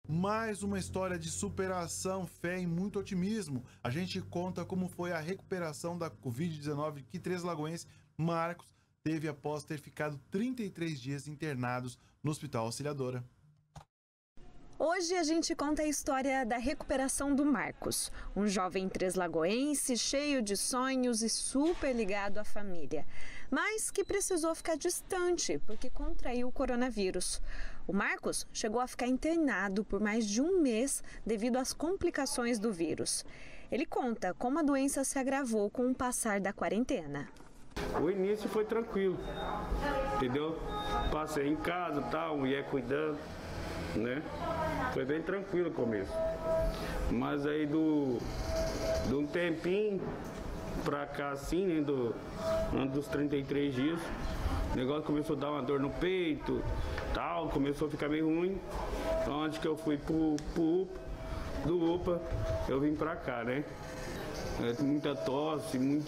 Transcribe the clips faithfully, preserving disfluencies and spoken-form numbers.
Mais uma história de superação, fé e muito otimismo. A gente conta como foi a recuperação da covid dezenove que Três Lagoense Marcos teve após ter ficado trinta e três dias internados no Hospital Auxiliadora. Hoje a gente conta a história da recuperação do Marcos, um jovem treslagoense cheio de sonhos e super ligado à família, mas que precisou ficar distante porque contraiu o coronavírus. O Marcos chegou a ficar internado por mais de um mês devido às complicações do vírus. Ele conta como a doença se agravou com o passar da quarentena. O início foi tranquilo, entendeu? Passei em casa, tal, mulher cuidando, né? Foi bem tranquilo o começo. Mas aí do, do um tempinho pra cá assim, né, do, dos trinta e três dias, o negócio começou a dar uma dor no peito, tal, começou a ficar meio ruim. Então antes que eu fui pro, pro U P A, do U P A, eu vim pra cá, né? É, muita tosse, muito,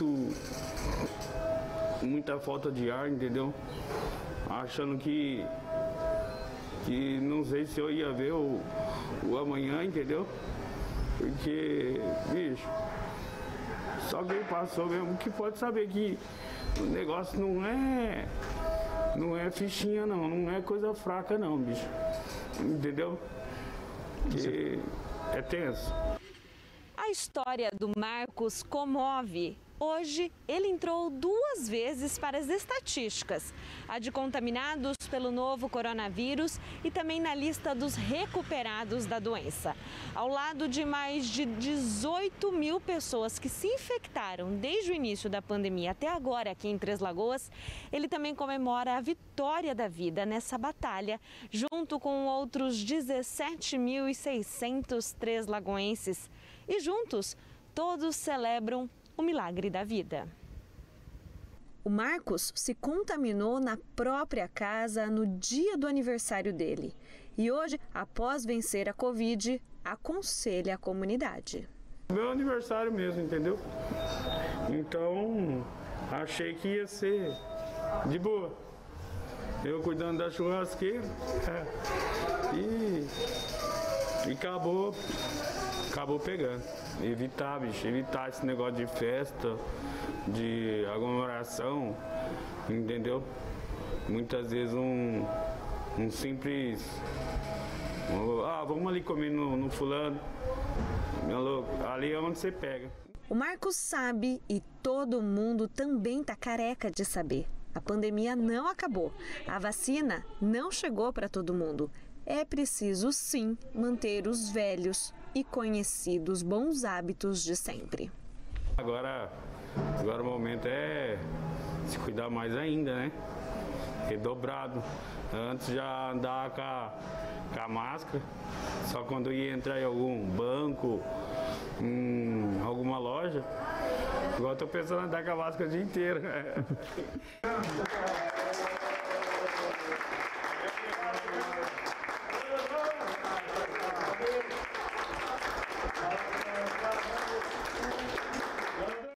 muita falta de ar, entendeu? Achando que que não sei se eu ia ver o, o amanhã, entendeu? Porque, bicho, só quem passou mesmo que pode saber que o negócio não é, não é fichinha não, não é coisa fraca não, bicho, entendeu? Que é tenso. A história do Marcos comove. Hoje, ele entrou duas vezes para as estatísticas, a de contaminados pelo novo coronavírus e também na lista dos recuperados da doença. Ao lado de mais de dezoito mil pessoas que se infectaram desde o início da pandemia até agora aqui em Três Lagoas, ele também comemora a vitória da vida nessa batalha, junto com outros dezessete mil e seiscentos treslagoenses. E juntos, todos celebram o milagre da vida. O Marcos se contaminou na própria casa no dia do aniversário dele. E hoje, após vencer a Covid, aconselha a comunidade. Meu aniversário mesmo, entendeu? Então, achei que ia ser de boa. Eu cuidando da churrasqueira. É, e, e acabou, acabou pegando. Evitar, bicho, evitar esse negócio de festa, de aglomeração, entendeu? Muitas vezes um, um simples, ah, vamos ali comer no, no fulano, ali é onde você pega. O Marcos sabe e todo mundo também tá careca de saber. A pandemia não acabou, a vacina não chegou para todo mundo. É preciso sim manter os velhos e conhecidos bons hábitos de sempre. Agora, agora o momento é se cuidar mais ainda, né? Redobrado. Antes já andava com a, com a máscara, só quando ia entrar em algum banco, em alguma loja. Agora estou pensando em andar com a máscara o dia inteiro.